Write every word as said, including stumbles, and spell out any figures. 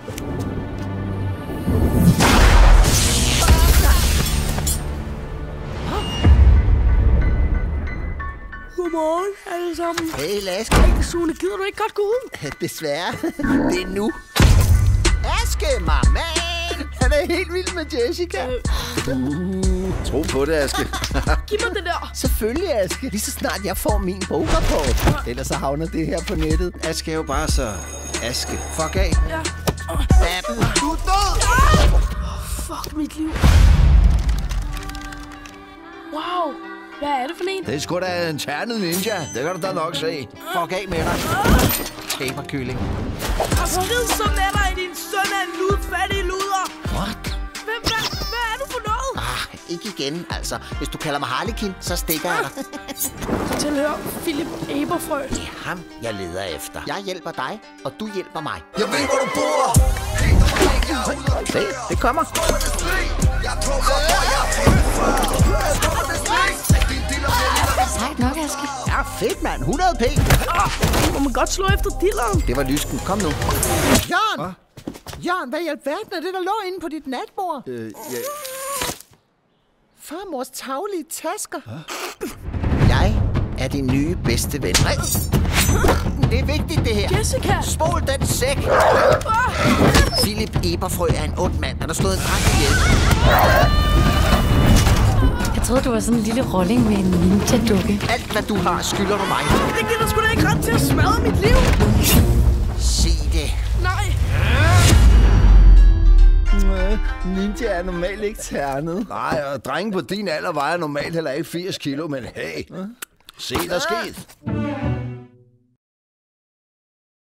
Godmorgen, alle sammen. Hey, Laske. Hey, Sune, gider du ikke godt gå ud? Desværre. Det er nu. Aske, mamma! Han er helt vild med Jessica. Øh. Uh, tro på det, Aske. Giv mig det der. Selvfølgelig, Aske. Lige så snart jeg får min bograpport. Ellers så havner det her på nettet. Aske er jo bare så... Aske. Fuck af. Ja. Baben, du er død! Fuck mit liv. Wow. Hvad er det for en? Det er sgu da en ternet ninja. Det kan du da nok se. Fuck af med dig. Taberkylling. Og skrid så med dig, din søn af en ludfattig luder. What? Hvem, hvad, hvad er du for noget? Ah, ikke igen, altså. Hvis du kalder mig Harlekin, så stikker jeg dig. Tilhør Philip Eberfrø. Det er ham, jeg leder efter. Jeg hjælper dig, og du hjælper mig. Jeg ved, hvor du bor. Se, det kommer. Sejt nok, Aske. Ja, fedt, mand. hundrede p. Ah, må man godt slå efter dilleren. Det var lysken. Kom nu. Jørgen! Hva? Jørgen, hvad i alverden er det, der lå inde på dit natbord? Øh, ja. Farmors taglige tasker. Hå? Jeg er din nye bedste ven. Nej. Det er vigtigt, det her. Jessica! Spol den sæk. Ah. Philip Eberfrø er en ond mand. Han har slået en dreng ihjel. Jeg troede, du var sådan en lille rolling med en ninja-dukke. Alt, hvad du har, skylder du mig. Det giver sgu da ikke ret til at smadre mit liv. Sig det. Nej. Ninja er normalt ikke ternet. Nej, og drenge på din alder vejer normalt heller ikke firs kilo, men hey. Se, der er sket.